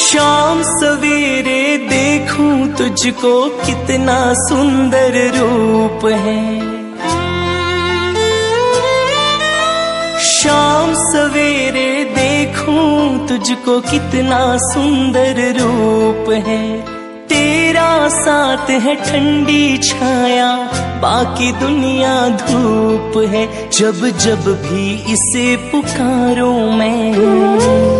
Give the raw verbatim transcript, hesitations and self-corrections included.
शाम सवेरे देखूं तुझको कितना सुंदर रूप है। शाम सवेरे देखूं तुझको कितना सुंदर रूप है। तेरा साथ है ठंडी छाया, बाकी दुनिया धूप है। जब जब भी इसे पुकारूं मैं